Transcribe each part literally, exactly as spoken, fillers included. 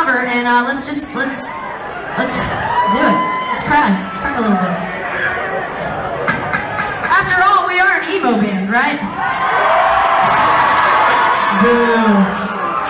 cover, and uh, let's just let's let's do it. Let's cry. Let's cry a little bit. After all, we are an emo band, right? Boo.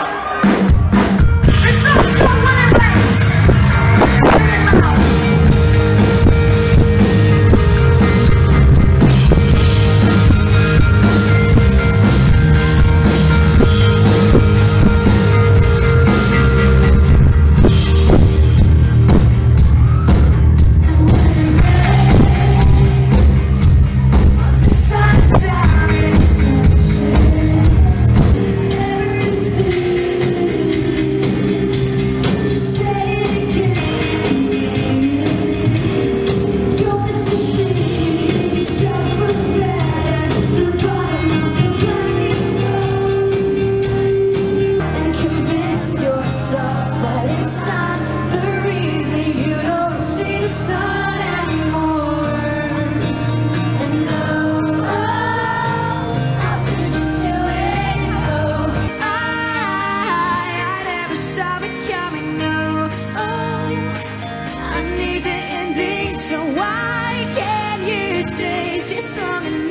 It's not the reason you don't see the sun anymore. And oh, oh, how could you do it? Oh, I, I never saw it coming. No, oh, I need the ending, so why can't you stay just long enough?